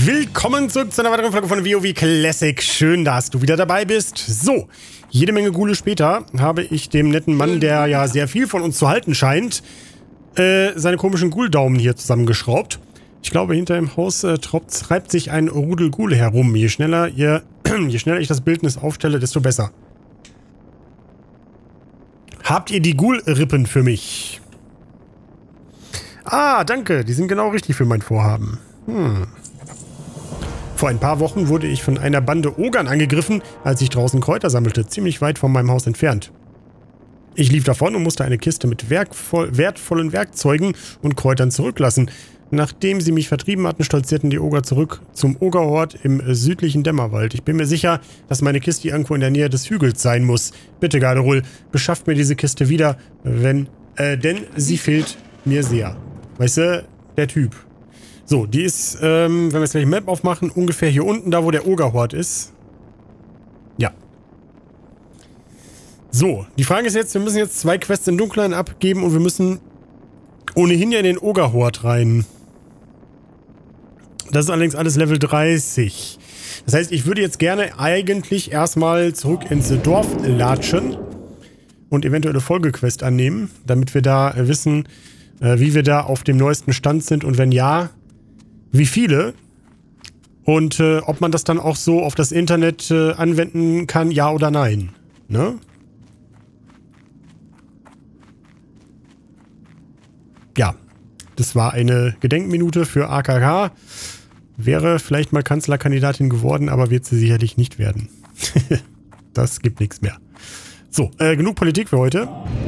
Willkommen zurück zu einer weiteren Folge von WoW Classic. Schön, dass du wieder dabei bist. So, jede Menge Gule später habe ich dem netten Mann, der ja sehr viel von uns zu halten scheint, seine komischen Ghoul-Daumen hier zusammengeschraubt. Ich glaube, hinter dem Haus treibt sich ein Rudel Ghoul herum. Je schneller ich das Bildnis aufstelle, desto besser. Habt ihr die Ghoul-Rippen für mich? Ah, danke. Die sind genau richtig für mein Vorhaben. Vor ein paar Wochen wurde ich von einer Bande Ogern angegriffen, als ich draußen Kräuter sammelte, ziemlich weit von meinem Haus entfernt. Ich lief davon und musste eine Kiste mit wertvollen Werkzeugen und Kräutern zurücklassen. Nachdem sie mich vertrieben hatten, stolzierten die Oger zurück zum Ogerhort im südlichen Dämmerwald. Ich bin mir sicher, dass meine Kiste irgendwo in der Nähe des Hügels sein muss. Bitte, Garderol, beschafft mir diese Kiste wieder, denn sie fehlt mir sehr. Weißt du, der Typ. So, die ist, wenn wir jetzt gleich Map aufmachen, ungefähr hier unten, da wo der Ogerhort ist. Ja. So, die Frage ist jetzt, wir müssen jetzt 2 Quests in Dunkelhain abgeben und wir müssen ohnehin ja in den Ogerhort rein. Das ist allerdings alles Level 30. Das heißt, ich würde jetzt gerne eigentlich erstmal zurück ins Dorf latschen und eventuell eine Folgequest annehmen, damit wir da wissen, wie wir da auf dem neuesten Stand sind und wenn ja, wie viele und ob man das dann auch so auf das Internet anwenden kann, ja oder nein. Ne? Ja, das war eine Gedenkminute für AKK. Wäre vielleicht mal Kanzlerkandidatin geworden, aber wird sie sicherlich nicht werden. Das gibt nichts mehr. So, genug Politik für heute.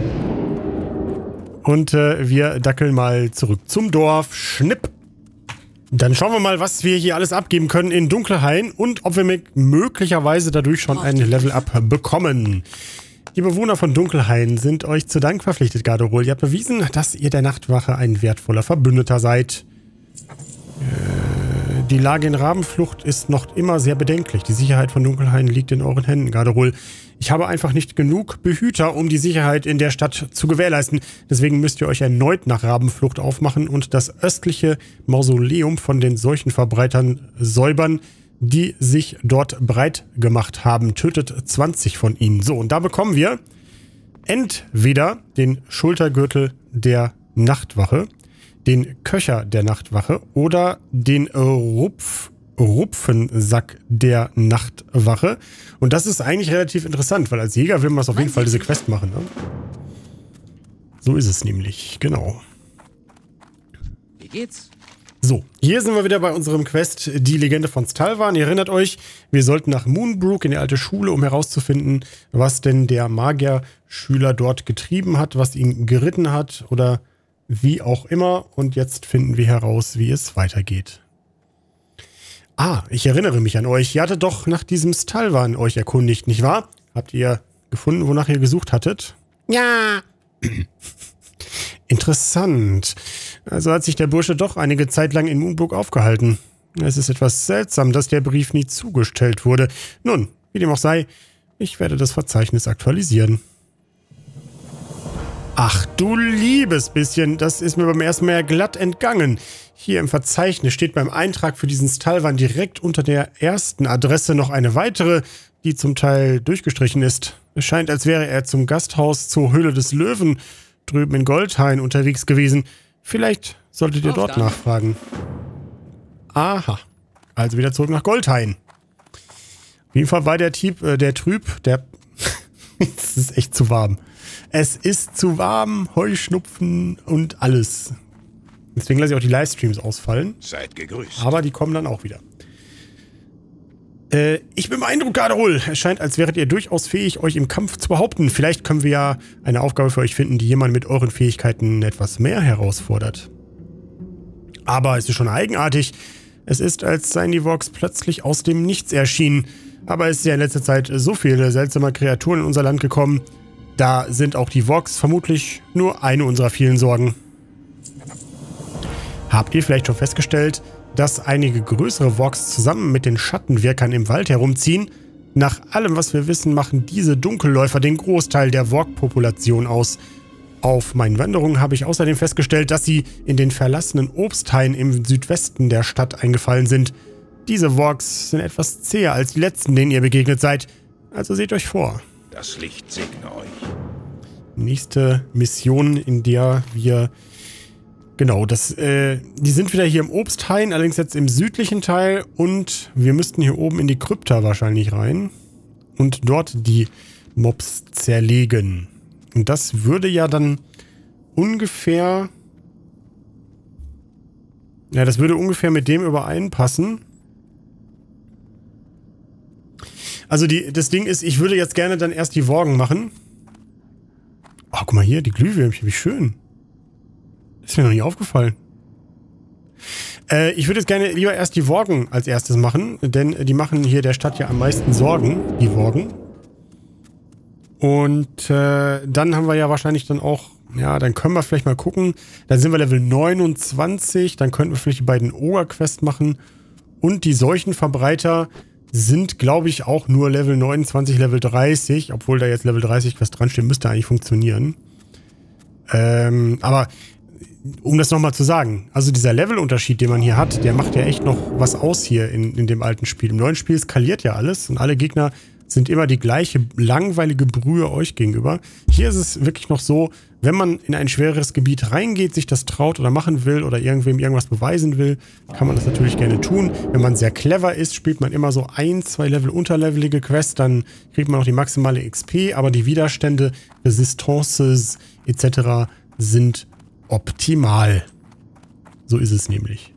Und wir dackeln mal zurück zum Dorf. Schnipp. Dann schauen wir mal, was wir hier alles abgeben können in Dunkelhain und ob wir möglicherweise dadurch schon ein Level-Up bekommen. Die Bewohner von Dunkelhain sind euch zu Dank verpflichtet, Garderol. Ihr habt bewiesen, dass ihr der Nachtwache ein wertvoller Verbündeter seid. Die Lage in Rabenflucht ist noch immer sehr bedenklich. Die Sicherheit von Dunkelhain liegt in euren Händen, Garderol. Ich habe einfach nicht genug Behüter, um die Sicherheit in der Stadt zu gewährleisten. Deswegen müsst ihr euch erneut nach Rabenflucht aufmachen und das östliche Mausoleum von den Seuchenverbreitern säubern, die sich dort breit gemacht haben. Tötet 20 von ihnen. So, und da bekommen wir entweder den Schultergürtel der Nachtwache, den Köcher der Nachtwache oder den Rupfensack der Nachtwache. Und das ist eigentlich relativ interessant, weil als Jäger will man auf jeden Fall diese Quest machen. Ne? So ist es nämlich, genau. Wie geht's? So, hier sind wir wieder bei unserem Quest, die Legende von Stalvan. Ihr erinnert euch, wir sollten nach Moonbrook in die alte Schule, um herauszufinden, was denn der Magierschüler dort getrieben hat, was ihn geritten hat oder wie auch immer. Und jetzt finden wir heraus, wie es weitergeht. Ah, ich erinnere mich an euch. Ihr hattet doch nach diesem Stalvan euch erkundigt, nicht wahr? Habt ihr gefunden, wonach ihr gesucht hattet? Ja. Interessant. Also hat sich der Bursche doch einige Zeit lang in Moonbrook aufgehalten. Es ist etwas seltsam, dass der Brief nie zugestellt wurde. Nun, wie dem auch sei, ich werde das Verzeichnis aktualisieren. Ach du liebes bisschen, das ist mir beim ersten Mal ja glatt entgangen. Hier im Verzeichnis steht beim Eintrag für diesen Stalvan direkt unter der ersten Adresse noch eine weitere, die zum Teil durchgestrichen ist. Es scheint, als wäre er zum Gasthaus zur Höhle des Löwen drüben in Goldhain unterwegs gewesen. Vielleicht solltet ihr dort nachfragen. Aha, also wieder zurück nach Goldhain. Auf jeden Fall war der Typ, es ist echt zu warm. Es ist zu warm, Heuschnupfen und alles. Deswegen lasse ich auch die Livestreams ausfallen. Seid gegrüßt. Aber die kommen dann auch wieder. Ich bin beeindruckt, Garderol. Es scheint, als wäret ihr durchaus fähig, euch im Kampf zu behaupten. Vielleicht können wir ja eine Aufgabe für euch finden, die jemanden mit euren Fähigkeiten etwas mehr herausfordert. Aber es ist schon eigenartig. Es ist, als seien die Works plötzlich aus dem Nichts erschienen. Aber es ist ja in letzter Zeit so viele seltsame Kreaturen in unser Land gekommen. Da sind auch die Vox vermutlich nur eine unserer vielen Sorgen. Habt ihr vielleicht schon festgestellt, dass einige größere Vox zusammen mit den Schattenwirkern im Wald herumziehen? Nach allem, was wir wissen, machen diese Dunkelläufer den Großteil der Vork-Population aus. Auf meinen Wanderungen habe ich außerdem festgestellt, dass sie in den verlassenen Obsthain im Südwesten der Stadt eingefallen sind. Diese Works sind etwas zäher als die letzten, denen ihr begegnet seid. Also seht euch vor. Das Licht segne euch. Nächste Mission, in der wir... Genau, die sind wieder hier im Obsthain, allerdings jetzt im südlichen Teil. Und wir müssten hier oben in die Krypta wahrscheinlich rein. Und dort die Mobs zerlegen. Und das würde ja dann ungefähr... Ja, das würde ungefähr mit dem übereinpassen. Also das Ding ist, ich würde jetzt gerne dann erst die Worgen machen. Oh, guck mal hier, die Glühwürmchen, wie schön. Ist mir noch nie aufgefallen. Ich würde jetzt gerne lieber erst die Worgen als erstes machen, denn die machen hier der Stadt ja am meisten Sorgen, die Worgen. Und dann haben wir ja wahrscheinlich dann auch, ja, dann können wir vielleicht mal gucken. Dann sind wir Level 29, dann könnten wir vielleicht die beiden Ogre-Quests machen. Und die Seuchenverbreiter sind, glaube ich, auch nur Level 29, Level 30, obwohl da jetzt Level 30 Quest dran steht, müsste eigentlich funktionieren. Aber um das nochmal zu sagen, also dieser Levelunterschied, den man hier hat, der macht ja echt noch was aus hier in dem alten Spiel. Im neuen Spiel skaliert ja alles und alle Gegner sind immer die gleiche langweilige Brühe euch gegenüber. Hier ist es wirklich noch so, wenn man in ein schwereres Gebiet reingeht, sich das traut oder machen will oder irgendwem irgendwas beweisen will, kann man das natürlich gerne tun. Wenn man sehr clever ist, spielt man immer so 1, 2 Level unterlevelige Quests, dann kriegt man auch die maximale XP, aber die Widerstände, Resistances etc. sind optimal. So ist es nämlich.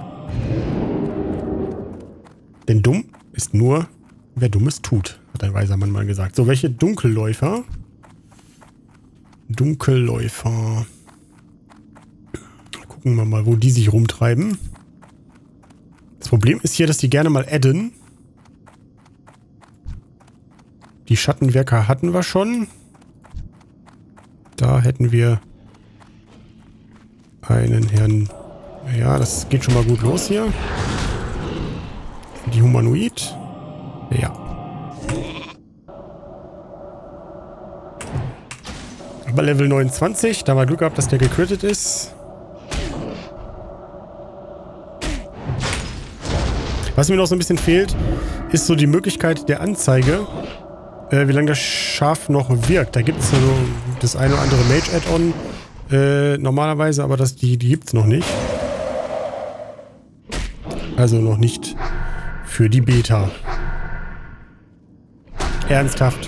Denn dumm ist nur, wer Dummes tut, hat ein weiser Mann mal gesagt. So, welche Dunkelläufer? Dunkelläufer. Gucken wir mal, wo die sich rumtreiben. Das Problem ist hier, dass die gerne mal adden. Die Schattenwerker hatten wir schon. Da hätten wir einen Herrn... Ja, das geht schon mal gut los hier. Die Humanoid. Ja. Aber Level 29, da haben wir Glück gehabt, dass der gecrittet ist. Was mir noch so ein bisschen fehlt, ist so die Möglichkeit der Anzeige, wie lange das Schaf noch wirkt. Da gibt es also das eine oder andere Mage-Add-on normalerweise, aber die gibt es noch nicht. Also noch nicht für die Beta. Ernsthaft.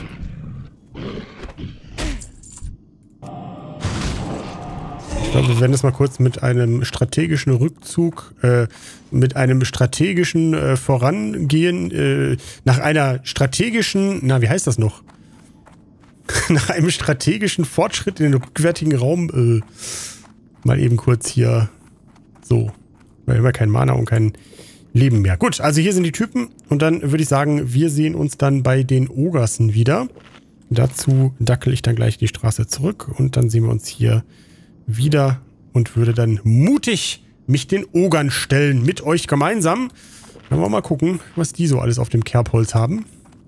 Ich glaube, wir werden das mal kurz mit einem strategischen Rückzug, mit einem strategischen Vorangehen, nach einer strategischen, na, wie heißt das noch? Nach einem strategischen Fortschritt in den rückwärtigen Raum, mal eben kurz hier so. Weil immer kein Mana und kein Leben mehr. Gut, also hier sind die Typen und dann würde ich sagen, wir sehen uns dann bei den Ogersen wieder. Dazu dackel ich dann gleich die Straße zurück und dann sehen wir uns hier wieder und würde dann mutig mich den Ogern stellen mit euch gemeinsam. Dann wollen wir mal gucken, was die so alles auf dem Kerbholz haben.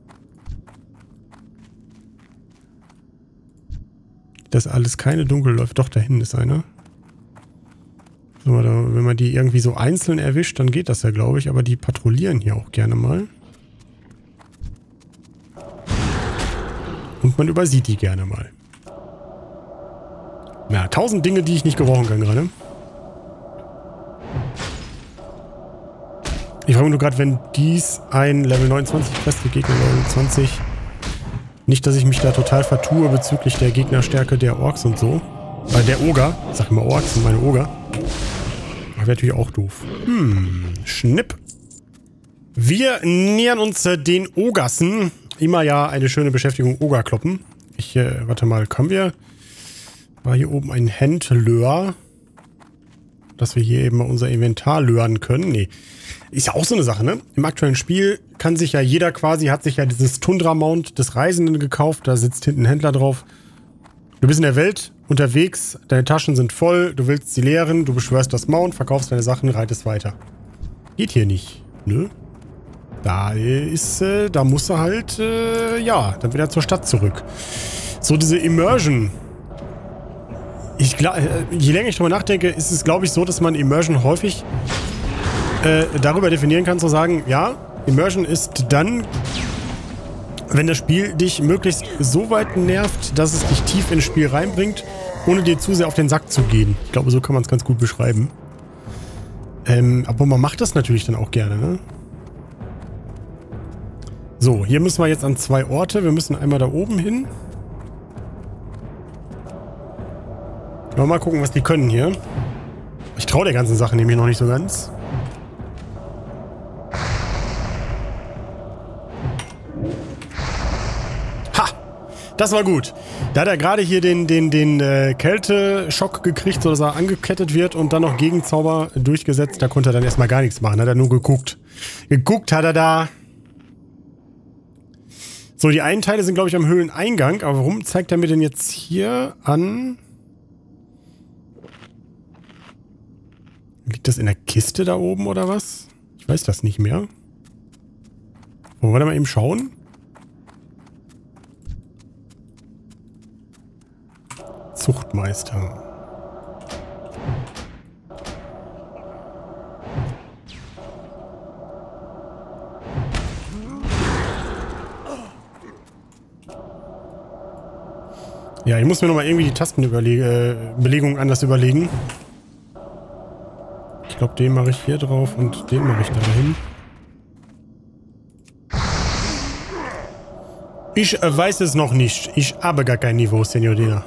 Das alles keine Dunkelläufer. Doch, da hinten ist einer. So, wenn man die irgendwie so einzeln erwischt, dann geht das ja, glaube ich. Aber die patrouillieren hier auch gerne mal. Und man übersieht die gerne mal. Ja, 1000 Dinge, die ich nicht gebrauchen kann gerade. Ich frage mich nur gerade, wenn dies ein Level 29 feste Gegner, Level 29... Nicht, dass ich mich da total vertue bezüglich der Gegnerstärke der Orks und so. Der Oger. Ich sag immer Orks sind meine Oger. Aber wäre natürlich auch doof. Schnipp. Wir nähern uns den Ogassen. Immer ja eine schöne Beschäftigung, Oger kloppen. Warte mal, können wir... War hier oben ein Händler. Dass wir hier eben mal unser Inventar lören können. Nee. Ist ja auch so eine Sache, ne? Im aktuellen Spiel kann sich ja jeder quasi, hat sich ja dieses Tundra-Mount des Reisenden gekauft. Da sitzt hinten ein Händler drauf. Du bist in der Welt unterwegs, deine Taschen sind voll, du willst sie leeren, du beschwörst das Mount, verkaufst deine Sachen, reitest weiter. Geht hier nicht, ne? Da musst du halt, ja, dann wieder zur Stadt zurück. So diese Immersion. Je länger ich drüber nachdenke, ist es, glaube ich, so, dass man Immersion häufig darüber definieren kannst, zu sagen, ja, Immersion ist dann, wenn das Spiel dich möglichst so weit nervt, dass es dich tief ins Spiel reinbringt, ohne dir zu sehr auf den Sack zu gehen. Ich glaube, so kann man es ganz gut beschreiben. Aber man macht das natürlich dann auch gerne, ne? So, hier müssen wir jetzt an 2 Orte. Wir müssen einmal da oben hin. Mal gucken, was die können hier. Ich traue der ganzen Sache nämlich noch nicht so ganz. Ha! Das war gut. Da hat er gerade hier den Kälteschock gekriegt, sodass er angekettet wird und dann noch Gegenzauber durchgesetzt. Da konnte er dann erstmal gar nichts machen. Hat er nur geguckt. Geguckt hat er da. So, die einen Teile sind, glaube ich, am Höhleneingang. Aber warum zeigt er mir denn jetzt hier an? Liegt das in der Kiste da oben oder was? Ich weiß das nicht mehr. Wollen wir da mal eben schauen? Zuchtmeister. Ja, ich muss mir nochmal irgendwie die Tastenbelegung anders überlegen. Ich glaube, den mache ich hier drauf und den mache ich da hin. Ich weiß es noch nicht. Ich habe gar kein Niveau, Senorina.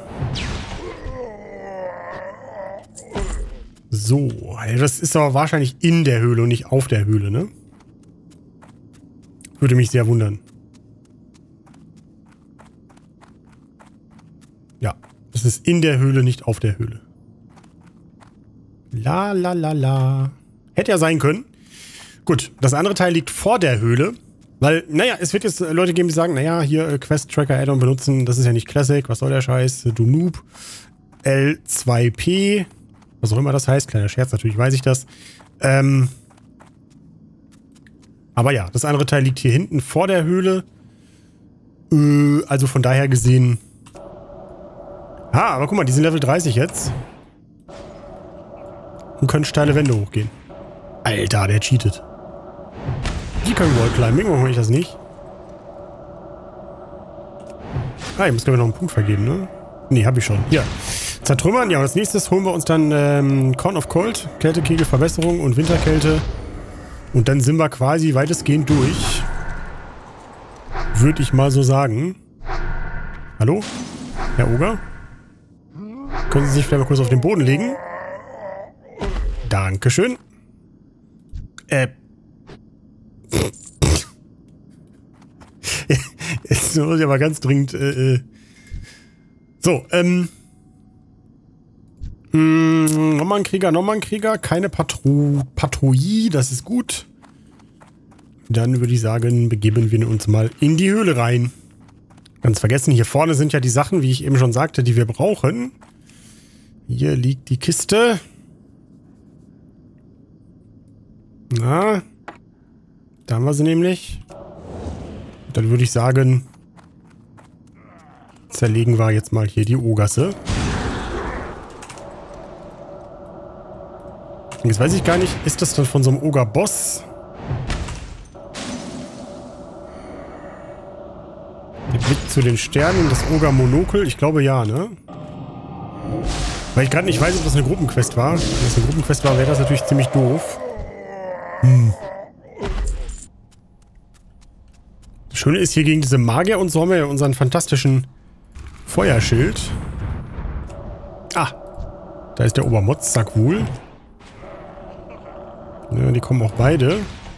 So, das ist aber wahrscheinlich in der Höhle und nicht auf der Höhle, ne? Würde mich sehr wundern. Ja, das ist in der Höhle, nicht auf der Höhle. La la la la. Hätte ja sein können. Gut, das andere Teil liegt vor der Höhle. Weil, naja, es wird jetzt Leute geben, die sagen, naja, hier Quest-Tracker-Add-on benutzen, das ist ja nicht Classic, was soll der Scheiß, du Noob. L2P, was auch immer das heißt, kleiner Scherz, natürlich weiß ich das. Aber ja, das andere Teil liegt hier hinten vor der Höhle. Also von daher gesehen... aber guck mal, die sind Level 30 jetzt. Und können steile Wände hochgehen. Alter, der cheatet. Die können Wallclimbing, warum mache ich das nicht? Ich muss glaube ich noch einen Punkt vergeben, ne? Ne, habe ich schon. Hier. Zertrümmern, ja, und als nächstes holen wir uns dann Corn of Cold, Kältekegelverbesserung und Winterkälte. Und dann sind wir quasi weitestgehend durch. Würde ich mal so sagen. Hallo? Herr Oger? Können Sie sich vielleicht mal kurz auf den Boden legen? Dankeschön. Jetzt muss ich aber ganz dringend, So, nochmal ein Krieger, keine Patrouille, das ist gut. Dann würde ich sagen, begeben wir uns mal in die Höhle rein. Ganz vergessen, hier vorne sind ja die Sachen, wie ich eben schon sagte, die wir brauchen. Hier liegt die Kiste. Na, da haben wir sie nämlich. Dann würde ich sagen, zerlegen wir jetzt mal hier die Ogasse. Jetzt weiß ich gar nicht, ist das dann von so einem Oger-Boss? Der Blick zu den Sternen, das Oger-Monokel, ich glaube ja, ne? Weil ich gerade nicht weiß, ob das eine Gruppenquest war. Wenn das eine Gruppenquest war, wäre das natürlich ziemlich doof. Das Schöne ist, hier gegen diese Magier und so haben wir ja unseren fantastischen Feuerschild. Da ist der Obermotz, sag wohl. Ja, die kommen auch beide.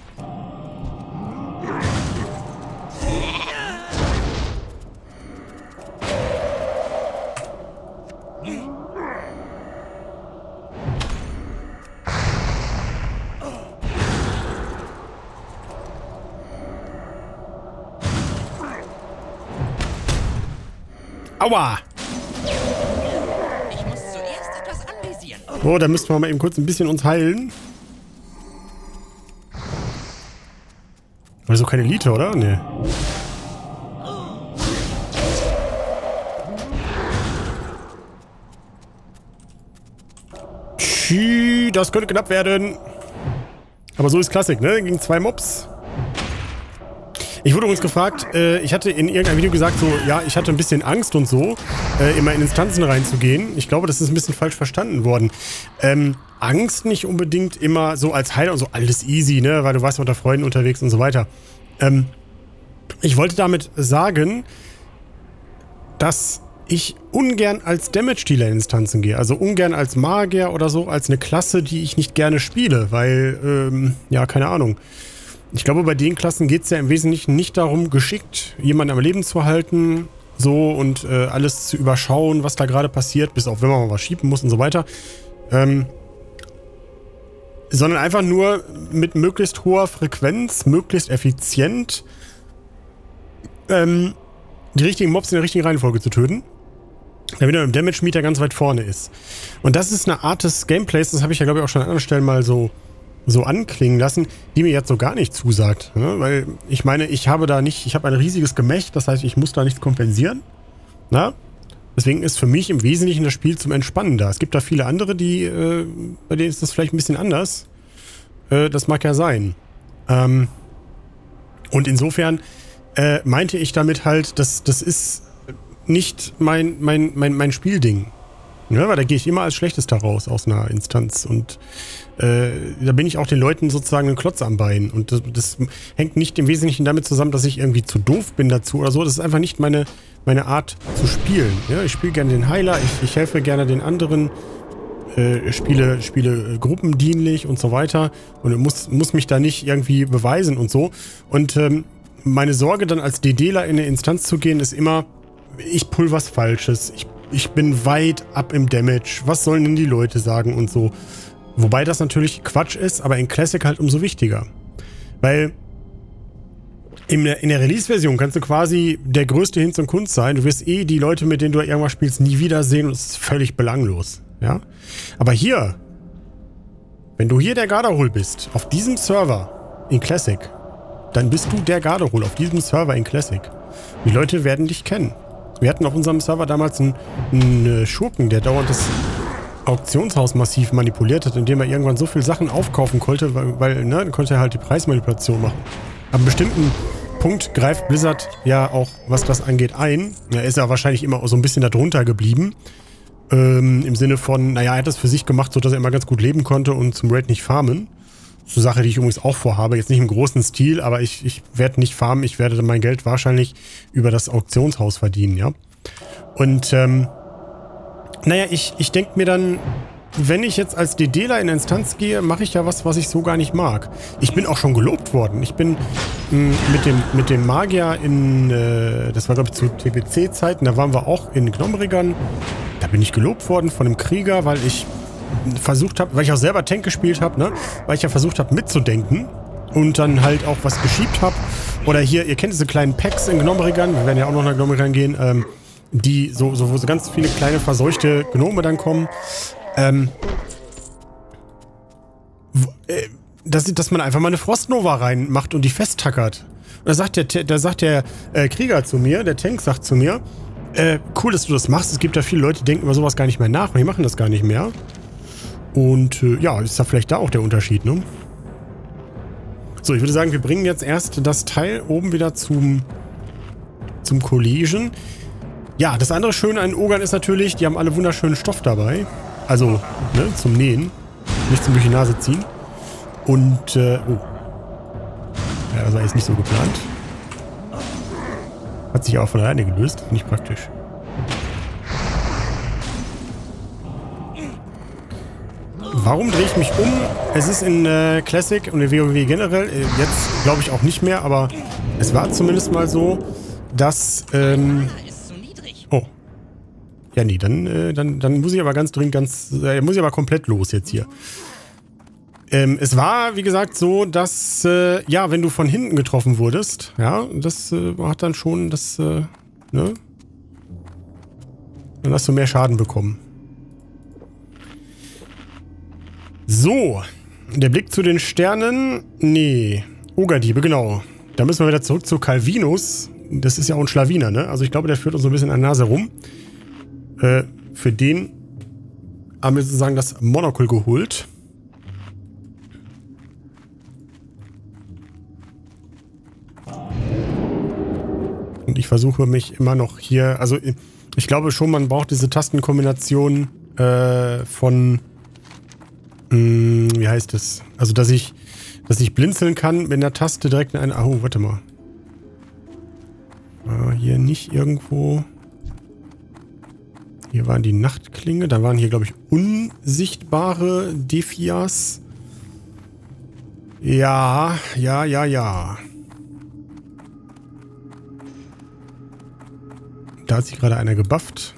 Aua! Ich muss zuerst etwas anvisieren. So, da müssten wir mal eben kurz ein bisschen uns heilen. Aber so keine Elite, oder? Nee. Das könnte knapp werden. Aber so ist Klassik, ne? Gegen 2 Mobs. Ich wurde übrigens gefragt, ich hatte in irgendeinem Video gesagt, so, ja, ich hatte ein bisschen Angst und so, immer in Instanzen reinzugehen. Ich glaube, das ist ein bisschen falsch verstanden worden. Angst nicht unbedingt immer so als Heiler und so, alles easy, ne, weil du warst unter Freunden unterwegs und so weiter. Ich wollte damit sagen, dass ich ungern als Damage-Dealer in Instanzen gehe. Also ungern als Magier oder so, als eine Klasse, die ich nicht gerne spiele, weil, ja, keine Ahnung. Ich glaube, bei den Klassen geht es ja im Wesentlichen nicht darum, geschickt jemanden am Leben zu halten, so und alles zu überschauen, was da gerade passiert, bis auf wenn man mal was schieben muss und so weiter. Sondern einfach nur mit möglichst hoher Frequenz, möglichst effizient die richtigen Mobs in der richtigen Reihenfolge zu töten, damit er im Damage-Meter ganz weit vorne ist. Und das ist eine Art des Gameplays, das habe ich ja, glaube ich, auch schon an anderen Stellen mal so anklingen lassen, die mir jetzt so gar nicht zusagt. Ne? Weil ich meine, ich habe ein riesiges Gemächt, das heißt, ich muss da nichts kompensieren. Na? Deswegen ist für mich im Wesentlichen das Spiel zum Entspannen da. Es gibt da viele andere, bei denen ist das vielleicht ein bisschen anders. Das mag ja sein. Und insofern meinte ich damit halt, das ist nicht mein Spielding. Ja, weil da gehe ich immer als Schlechtester raus aus einer Instanz und da bin ich auch den Leuten sozusagen ein Klotz am Bein und das hängt nicht im Wesentlichen damit zusammen, dass ich irgendwie zu doof bin dazu oder so. Das ist einfach nicht meine Art zu spielen. Ja, ich spiele gerne den Heiler, ich helfe gerne den anderen, spiele gruppendienlich und so weiter und muss mich da nicht irgendwie beweisen und so. Und meine Sorge dann als DDler in eine Instanz zu gehen ist immer, ich pull was Falsches, ich bin weit ab im Damage, was sollen denn die Leute sagen und so. Wobei das natürlich Quatsch ist, aber in Classic halt umso wichtiger. Weil in der Release-Version kannst du quasi der größte Hinz und Kunst sein. Du wirst die Leute, mit denen du irgendwas spielst, nie wiedersehen und es ist völlig belanglos. Ja? Aber hier, wenn du hier der Garderol bist, auf diesem Server in Classic, dann bist du der Garderol auf diesem Server in Classic. Die Leute werden dich kennen. Wir hatten auf unserem Server damals einen Schurken, der dauernd das Auktionshaus massiv manipuliert hat, indem er irgendwann so viele Sachen aufkaufen konnte, weil dann konnte er halt die Preismanipulation machen. Ab einem bestimmten Punkt greift Blizzard ja auch, was das angeht, ein. Er ist ja wahrscheinlich immer so ein bisschen darunter geblieben. Im Sinne von, naja, er hat das für sich gemacht, sodass er immer ganz gut leben konnte und zum Raid nicht farmen. Das ist eine Sache, die ich übrigens auch vorhabe. Jetzt nicht im großen Stil, aber ich werde nicht farmen. Ich werde mein Geld wahrscheinlich über das Auktionshaus verdienen, ja. Und, naja, ich denke mir dann, wenn ich jetzt als DDler in Instanz gehe, mache ich ja was ich so gar nicht mag. Ich bin auch schon gelobt worden. Ich bin mit dem Magier das war glaube ich zu TPC-Zeiten, da waren wir auch in Gnomrigan. Da bin ich gelobt worden von einem Krieger, weil ich versucht habe, weil ich auch selber Tank gespielt habe, ne? Weil ich ja versucht habe mitzudenken und dann halt auch was geschiebt habe. Oder hier, ihr kennt diese kleinen Packs in Gnomrigan, wir werden ja auch noch nach Gnomrigan gehen, wo so ganz viele kleine verseuchte Gnome dann kommen. Dass man einfach mal eine Frostnova reinmacht und die festtackert. Und da sagt der Krieger zu mir, der Tank sagt zu mir, cool, dass du das machst. Es gibt ja viele Leute, die denken über sowas gar nicht mehr nach und die machen das gar nicht mehr. Und ja, ist da vielleicht da auch der Unterschied, ne? So, ich würde sagen, wir bringen jetzt erst das Teil oben wieder zum Kollegen. Ja, das andere Schöne an Ogern ist natürlich, die haben alle wunderschönen Stoff dabei. Also, ne, zum Nähen. Nicht zum durch die Nase ziehen. Und, oh. Ja, das war jetzt nicht so geplant. Hat sich auch von alleine gelöst. Nicht praktisch. Warum drehe ich mich um? Es ist in Classic und in WoW generell, jetzt glaube ich auch nicht mehr, aber es war zumindest mal so, dass, oh. Ja, nee, dann muss ich aber ganz dringend muss ich aber komplett los jetzt hier. Es war, wie gesagt, so, dass, ja, wenn du von hinten getroffen wurdest, ja, das hat dann schon das, ne? Dann hast du mehr Schaden bekommen. So, der Blick zu den Sternen. Nee, Ogerdiebe, genau. Da müssen wir wieder zurück zu Calvinus. Das ist ja auch ein Schlawiner, ne? Also ich glaube, der führt uns so ein bisschen an der Nase rum. Für den haben wir sozusagen das Monocle geholt. ich versuche mich immer noch hier, also ich glaube schon, man braucht diese Tastenkombination von, wie heißt es? Also, dass ich blinzeln kann mit einer Taste direkt in eine, oh, warte mal. Hier nicht irgendwo, hier waren die Nachtklinge, da waren hier, glaube ich, unsichtbare Defias. Ja. Da hat sich gerade einer gebufft.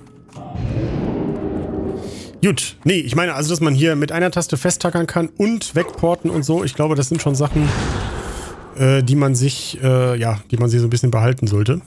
Gut, nee, ich meine also, dass man hier mit einer Taste festtackern kann und wegporten und so. Ich glaube, das sind schon Sachen, die man sich so ein bisschen behalten sollte.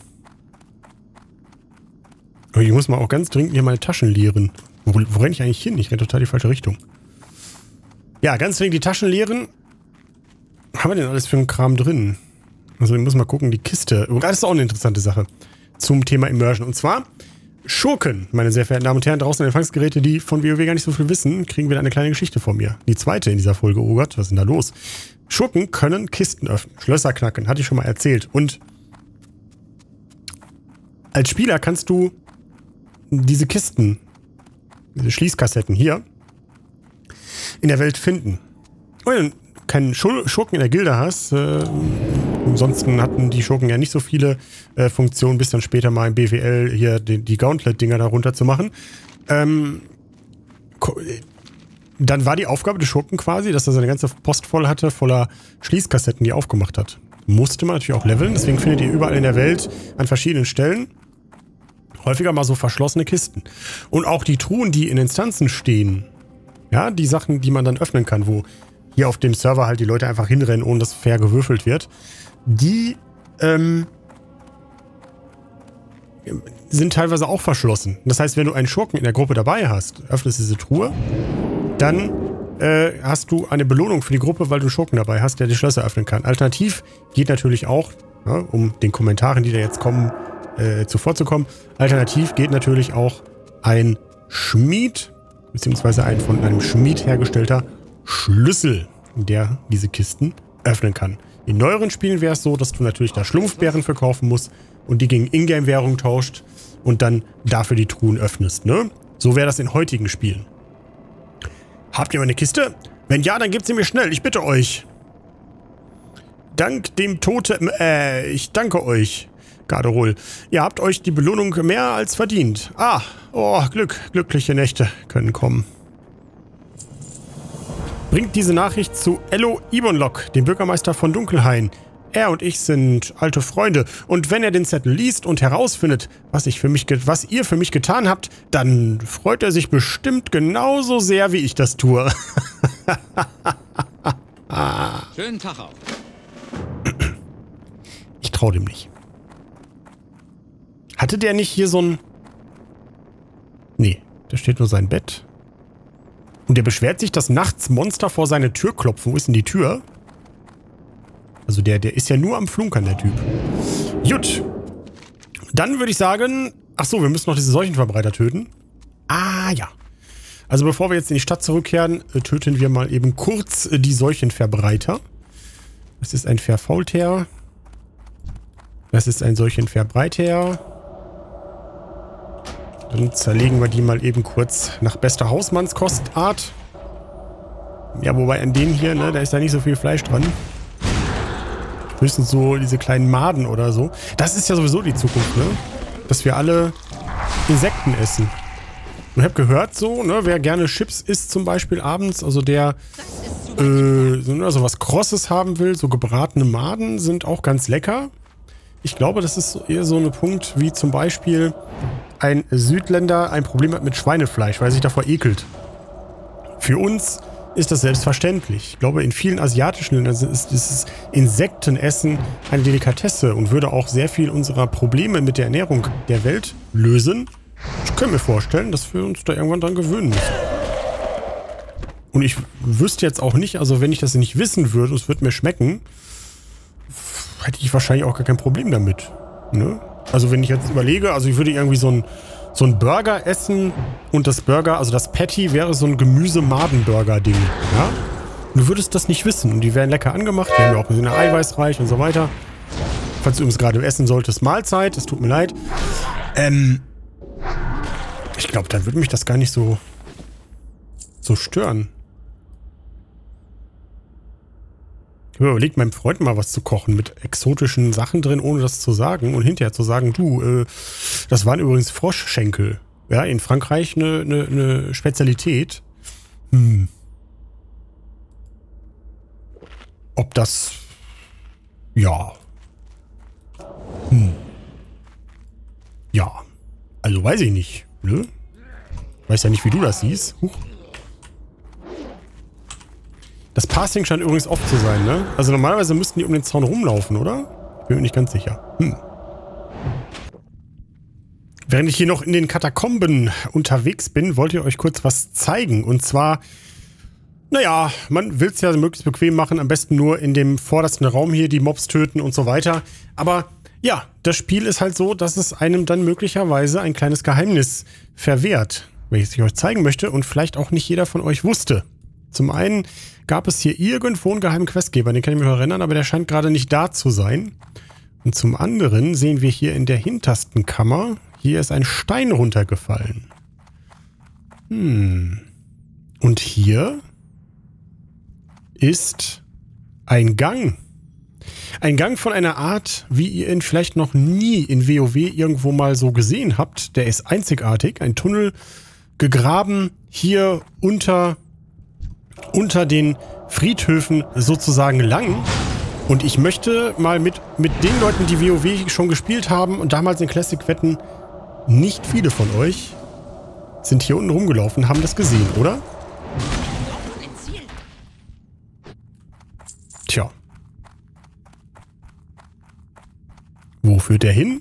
Aber ich muss mal auch ganz dringend hier meine Taschen leeren. Wo renne ich eigentlich hin? Ich renne total die falsche Richtung. Ja, ganz dringend die Taschen leeren. Was haben wir denn alles für einen Kram drin? Also ich muss mal gucken, die Kiste. Das ist auch eine interessante Sache zum Thema Immersion. Und zwar Schurken, meine sehr verehrten Damen und Herren, draußen Empfangsgeräte, die von WoW gar nicht so viel wissen, kriegen wieder eine kleine Geschichte von mir. Die zweite in dieser Folge. Oh Gott, was ist denn da los? Schurken können Kisten öffnen, Schlösser knacken, hatte ich schon mal erzählt. Und als Spieler kannst du diese Kisten, diese Schließkassetten hier in der Welt finden. Und wenn du keinen Schurken in der Gilde hast, ansonsten hatten die Schurken ja nicht so viele Funktionen, bis dann später mal im BWL hier die Gauntlet-Dinger da runter zu machen. Dann war die Aufgabe des Schurken quasi, dass er seine ganze Post voll hatte, voller Schließkassetten, die er aufgemacht hat. Musste man natürlich auch leveln, deswegen findet ihr überall in der Welt an verschiedenen Stellen häufiger mal so verschlossene Kisten. Und auch die Truhen, die in Instanzen stehen, ja, die Sachen, die man dann öffnen kann, wo hier auf dem Server halt die Leute einfach hinrennen, ohne dass fair gewürfelt wird, die sind teilweise auch verschlossen. Das heißt, wenn du einen Schurken in der Gruppe dabei hast, öffnest diese Truhe, dann hast du eine Belohnung für die Gruppe, weil du einen Schurken dabei hast, der die Schlösser öffnen kann. Alternativ geht natürlich auch, ja, um den Kommentaren, die da jetzt kommen, zuvorzukommen, alternativ geht natürlich auch ein Schmied, beziehungsweise ein von einem Schmied hergestellter Schlüssel, der diese Kisten öffnen kann. In neueren Spielen wäre es so, dass du natürlich da Schlumpfbären verkaufen musst und die gegen Ingame-Währung tauscht und dann dafür die Truhen öffnest, ne? So wäre das in heutigen Spielen. Habt ihr mal eine Kiste? Wenn ja, dann gebt sie mir schnell, ich bitte euch. Dank dem Totem, ich danke euch, Garderol. Ihr habt euch die Belohnung mehr als verdient. Ah, oh, glückliche Nächte können kommen. Bringt diese Nachricht zu Ello Ibonlock, dem Bürgermeister von Dunkelhain. Er und ich sind alte Freunde und wenn er den Zettel liest und herausfindet, was ihr für mich getan habt, dann freut er sich bestimmt genauso sehr, wie ich das tue. Schönen Tag auch. Ich traue dem nicht. Hatte der nicht hier so ein... Nee, da steht nur sein Bett. Und der beschwert sich, dass nachts Monster vor seine Tür klopfen. Wo ist denn die Tür? Also der ist ja nur am Flunkern, der Typ. Gut. Dann würde ich sagen... Ach so, wir müssen noch diese Seuchenverbreiter töten. Ah, ja. Also bevor wir jetzt in die Stadt zurückkehren, töten wir mal eben kurz die Seuchenverbreiter. Das ist ein Verfaulter. Das ist ein Seuchenverbreiter. Dann zerlegen wir die mal eben kurz nach bester Hausmannskostart. Ja, wobei an denen hier, ne, da ist ja nicht so viel Fleisch dran. Höchstens so diese kleinen Maden oder so. Das ist ja sowieso die Zukunft, ne? Dass wir alle Insekten essen. Und ich habe gehört so, ne, wer gerne Chips isst zum Beispiel abends, also der so was Krosses haben will, so gebratene Maden sind auch ganz lecker. Ich glaube, das ist eher so ein Punkt, wie zum Beispiel ein Südländer ein Problem hat mit Schweinefleisch, weil er sich davor ekelt. Für uns ist das selbstverständlich. Ich glaube, in vielen asiatischen Ländern ist dieses Insektenessen eine Delikatesse und würde auch sehr viel unserer Probleme mit der Ernährung der Welt lösen. Ich kann mir vorstellen, dass wir uns da irgendwann dran gewöhnen müssen. Und ich wüsste jetzt auch nicht, also wenn ich das nicht wissen würde, es würde mir schmecken, hätte ich wahrscheinlich auch gar kein Problem damit. Ne? Also wenn ich jetzt überlege, also ich würde irgendwie so ein Burger essen und das Burger, also das Patty wäre so ein Gemüse-Maden-Burger-Ding. Ja? Und du würdest das nicht wissen. Und die wären lecker angemacht, die haben ja auch ein bisschen eiweißreich und so weiter. Falls du übrigens gerade essen solltest, Mahlzeit. Es tut mir leid. Ich glaube, dann würde mich das gar nicht so stören. Ich habe überlegt, meinem Freund mal was zu kochen mit exotischen Sachen drin, ohne das zu sagen. Und hinterher zu sagen, du, das waren übrigens Froschschenkel. Ja, in Frankreich eine Spezialität. Ob das... Ja. Ja. Also weiß ich nicht. Ne? Weiß ja nicht, wie du das siehst. Huch. Das Passing scheint übrigens off zu sein, ne? Also normalerweise müssten die um den Zaun rumlaufen, oder? Bin mir nicht ganz sicher. Während ich hier noch in den Katakomben unterwegs bin, wollte ich euch kurz was zeigen. Und zwar, naja, man will es ja möglichst bequem machen. Am besten nur in dem vordersten Raum hier die Mobs töten und so weiter. Aber ja, das Spiel ist halt so, dass es einem dann möglicherweise ein kleines Geheimnis verwehrt, welches ich euch zeigen möchte und vielleicht auch nicht jeder von euch wusste. Zum einen gab es hier irgendwo einen geheimen Questgeber, den kann ich mich noch erinnern, aber der scheint gerade nicht da zu sein. Und zum anderen sehen wir hier in der hintersten Kammer, hier ist ein Stein runtergefallen. Und hier ist ein Gang. Ein Gang von einer Art, wie ihr ihn vielleicht noch nie in WoW irgendwo mal so gesehen habt. Der ist einzigartig. Ein Tunnel gegraben hier unter den Friedhöfen sozusagen lang. Und ich möchte mal mit den Leuten, die WoW schon gespielt haben und damals in Classic wetten, nicht viele von euch sind hier unten rumgelaufen, haben das gesehen, oder? Tja. Wo führt der hin?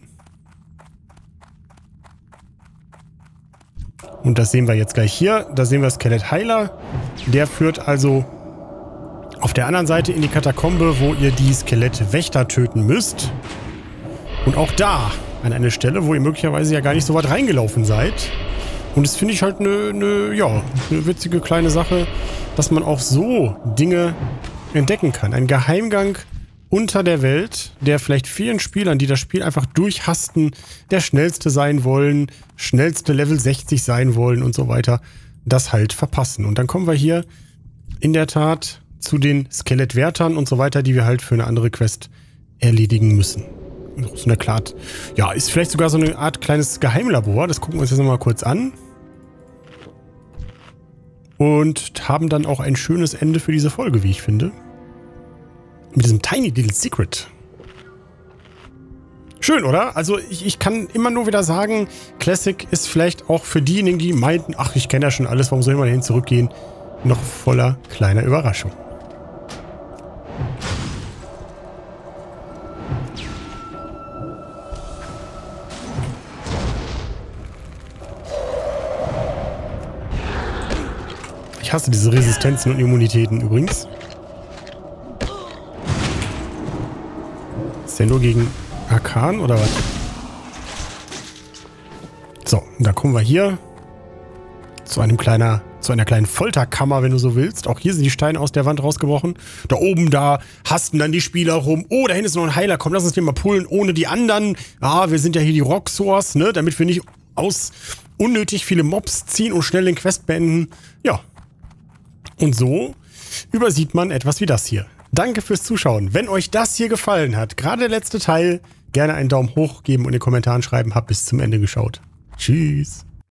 Und das sehen wir jetzt gleich hier. Da sehen wir Skelettheiler. Der führt also auf der anderen Seite in die Katakombe, wo ihr die Skelettwächter töten müsst. Und auch da an eine Stelle, wo ihr möglicherweise ja gar nicht so weit reingelaufen seid. Und das finde ich halt eine witzige kleine Sache, dass man auch so Dinge entdecken kann. Ein Geheimgang unter der Welt, der vielleicht vielen Spielern, die das Spiel einfach durchhasten, der schnellste sein wollen, schnellste Level 60 sein wollen und so weiter, das halt verpassen. Und dann kommen wir hier in der Tat zu den Skelettwärtern und so weiter, die wir halt für eine andere Quest erledigen müssen. So eine Klart. Ja, ist vielleicht sogar so eine Art kleines Geheimlabor. Das gucken wir uns jetzt nochmal kurz an. Und haben dann auch ein schönes Ende für diese Folge, wie ich finde. Mit diesem Tiny Little Secret. Schön, oder? Also ich kann immer nur wieder sagen, Classic ist vielleicht auch für diejenigen, die meinten, ach, ich kenne ja schon alles, warum soll ich mal dahin zurückgehen, noch voller kleiner Überraschung. Ich hasse diese Resistenzen und Immunitäten übrigens. Ist der nur gegen Arkan oder was? So, da kommen wir hier zu einer kleinen Folterkammer, wenn du so willst. Auch hier sind die Steine aus der Wand rausgebrochen. Da oben, da hasten dann die Spieler rum. Oh, da hinten ist noch ein Heiler. Komm, lass uns den mal pullen ohne die anderen. Ah, wir sind ja hier die Roxors, ne? Damit wir nicht unnötig viele Mobs ziehen und schnell den Quest beenden. Ja. Und so übersieht man etwas wie das hier. Danke fürs Zuschauen. Wenn euch das hier gefallen hat, gerade der letzte Teil, gerne einen Daumen hoch geben und in den Kommentaren schreiben, habt bis zum Ende geschaut. Tschüss.